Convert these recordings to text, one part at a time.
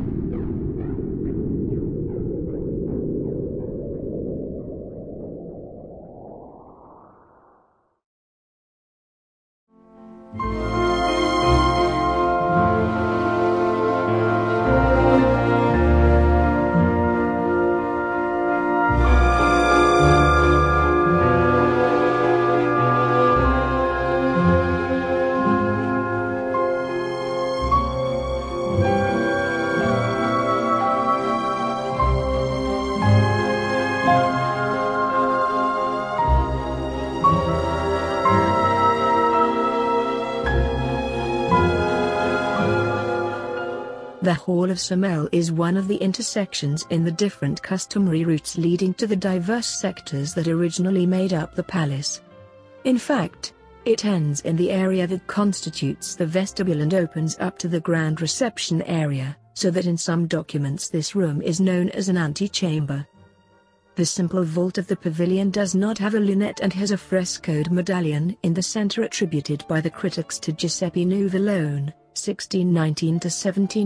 The Hall of Semele is one of the intersections in the different customary routes leading to the diverse sectors that originally made up the palace. In fact, it ends in the area that constitutes the vestibule and opens up to the grand reception area, so that in some documents this room is known as an antechamber. The simple vault of the pavilion does not have a lunette and has a frescoed medallion in the center attributed by the critics to Giuseppe Nuvolone, 1619 to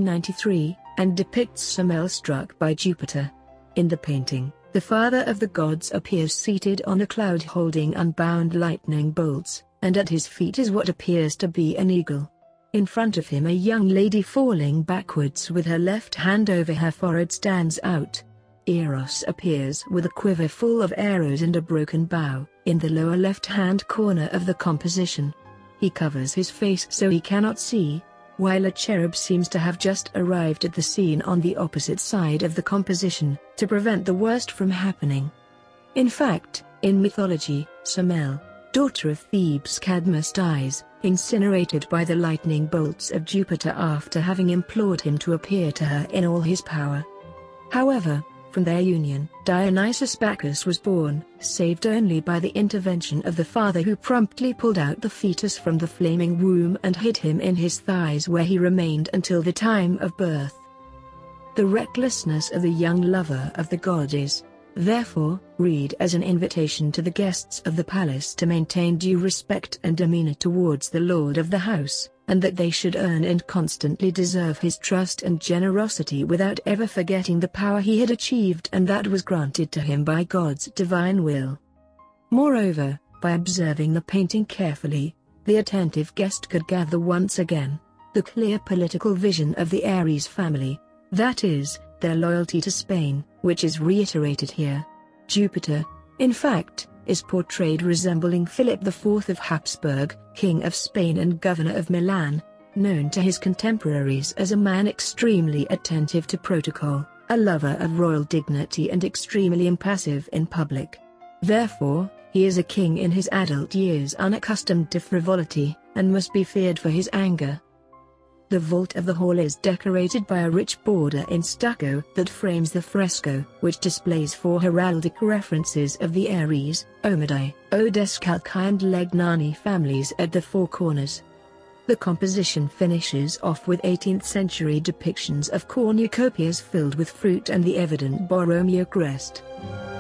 1793, and depicts Semele struck by Jupiter. In the painting, the father of the gods appears seated on a cloud holding unbound lightning bolts, and at his feet is what appears to be an eagle. In front of him a young lady falling backwards with her left hand over her forehead stands out. Eros appears with a quiver full of arrows and a broken bow, in the lower left-hand corner of the composition. He covers his face so he cannot see, while a cherub seems to have just arrived at the scene on the opposite side of the composition, to prevent the worst from happening. In fact, in mythology, Semele, daughter of Thebes, Cadmus dies, incinerated by the lightning bolts of Jupiter after having implored him to appear to her in all his power. However, from their union, Dionysus Bacchus was born, saved only by the intervention of the father who promptly pulled out the fetus from the flaming womb and hid him in his thighs where he remained until the time of birth. The recklessness of the young lover of the god is, therefore, read as an invitation to the guests of the palace to maintain due respect and demeanor towards the lord of the house, and that they should earn and constantly deserve his trust and generosity without ever forgetting the power he had achieved and that was granted to him by God's divine will. Moreover, by observing the painting carefully, the attentive guest could gather once again the clear political vision of the Ares family, that is, their loyalty to Spain, which is reiterated here. Jupiter, in fact, is portrayed resembling Philip IV of Habsburg, King of Spain and Governor of Milan, known to his contemporaries as a man extremely attentive to protocol, a lover of royal dignity and extremely impassive in public. Therefore, he is a king in his adult years unaccustomed to frivolity, and must be feared for his anger. The vault of the hall is decorated by a rich border in stucco that frames the fresco, which displays 4 heraldic references of the Ares, Omidae, Odescalchi and Legnani families at the 4 corners. The composition finishes off with 18th-century depictions of cornucopias filled with fruit and the evident Borromeo crest.